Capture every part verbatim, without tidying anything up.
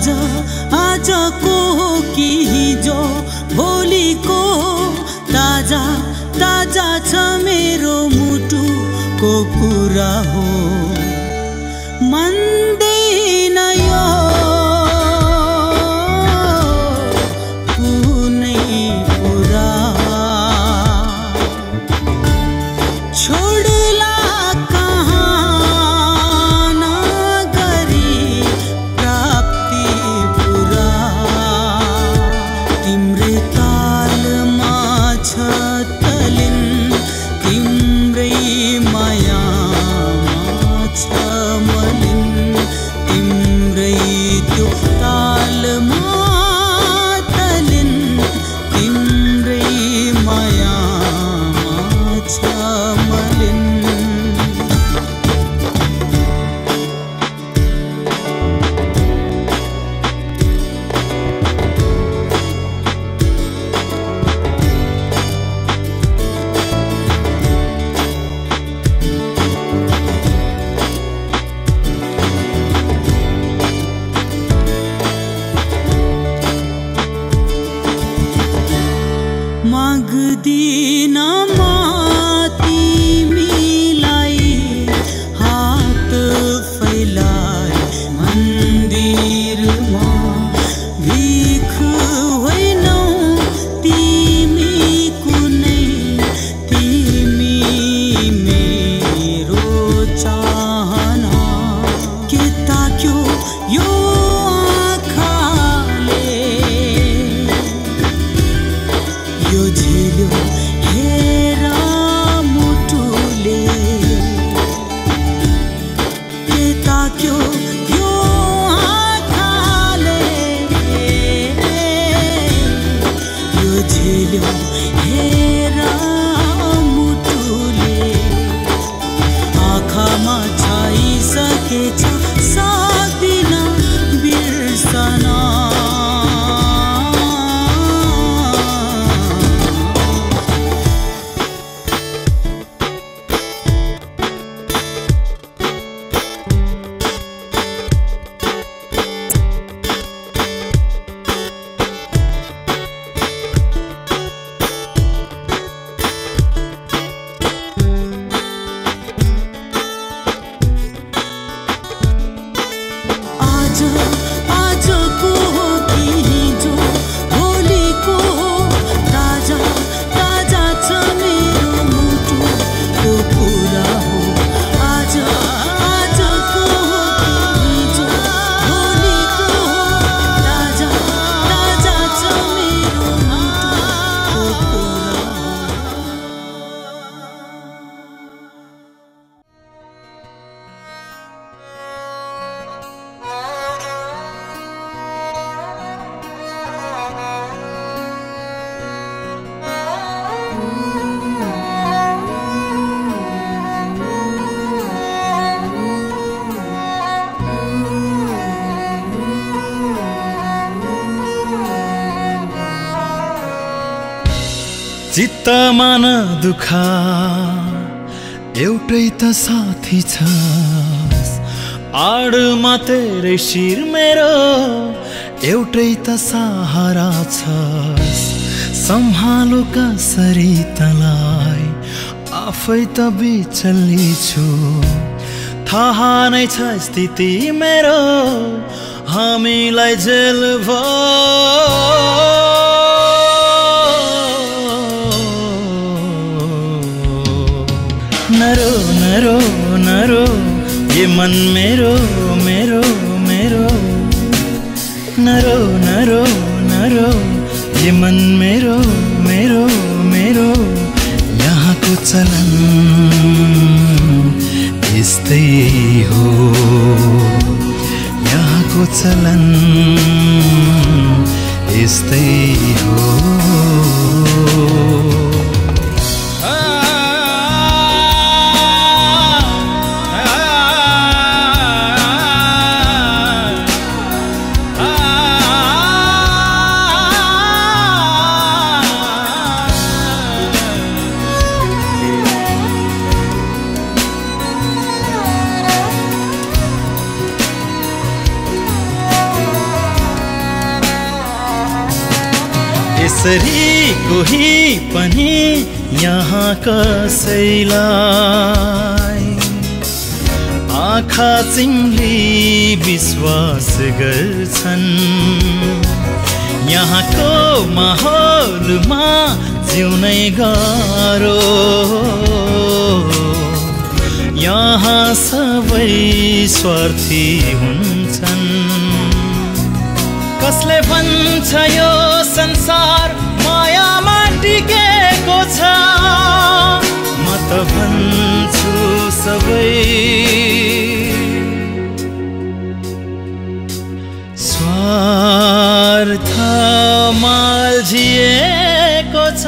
आज आजको हो कि हिजो भोलिको ताजा ताजा छ मेरो मुटुको कुरा हो मान्दैन यो कुनै कुरा छोड्ला कहाँ नगरी प्राप्ति पुरा तिम्रै तालमा छ तलिन तिम्रै मायामा छ मलिन तिम्रै त्यो तालमा तलिन तिम्रै मायामा छ मलिन माग्दिन म तिमीलाई हात फैलाई मन्दिरमा भिख होइनौ तिमी कुनै तिमी मेरो चाहना के ताक्यो यो आँखाले यो झिल्यो हेर मुटुले के ताक्यो यो आँखाले यो झिल्यो हेर मुटुले आँखामा छाइसकेछ सक्दिन बिर्सन आज आजको हो कि हिजो भोलिको ताजा ताजा छ मेरो मुटुको कुरा हो आज आजको हो कि हिजो भोलिको ताजा ताजा छ मेरो मुटुको कुरा चित्तमा न दुखा एउटै त साथी छस् आडमा तेरै शिर मेरो एउटै त सहारा छस् सम्हालो कसरी तलाई आफै त बिचल्ली छु थाहा नै छ स्थिति मेरो हामीलाई जेल भयो नरो नरो नरो ये मन मेरो मेरो मेरो नरो नरो नरो ये मन मेरो मेरो मेरो यहाँको चलन यस्तै हो यहाँको चलन यस्तै हो कसरी कोही पनि यहाँ कसैलाई आँखा चिम्ली विश्वास गर्छन् यहाँको माहौलमा जिउनै गाह्रो यहाँ सबै स्वार्थी हुन्छन् कसले भन्छ यो संसार मायामा टिकेको छ म त भन्छु सबै स्वार्थ माल्झिएको छ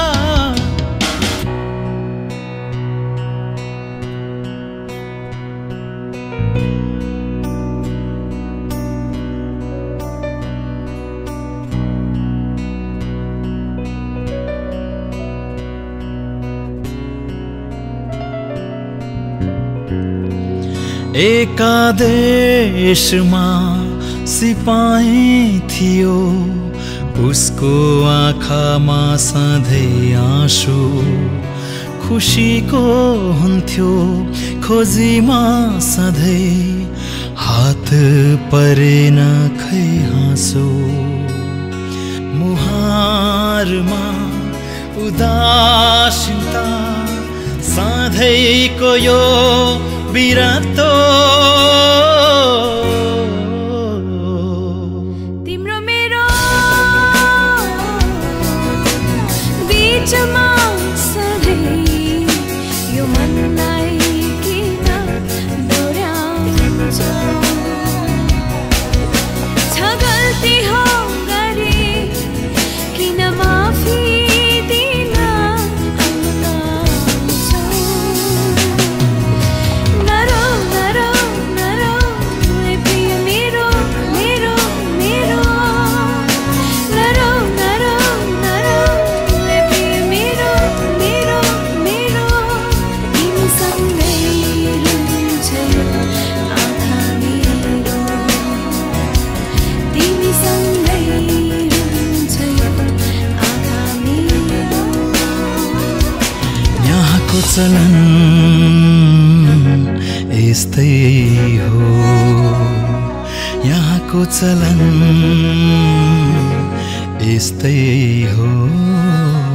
एकादेशमा सिपाही थियो उसको आँखामा सधैँ आँसु खुसीको हुन्थ्यो खोजीमा सधैँ हात परेन खै हाँसो मुहारमा उदासीनता सधैँको यो बिरातो तिम्रो मेरो बीचमा सधैँ यो मनलाई किन दोहोऱ्याउँछ छ गल्ती हो गरे किन माफी दिन चलन यस्तै हो यहाँको चलन यस्तै हो।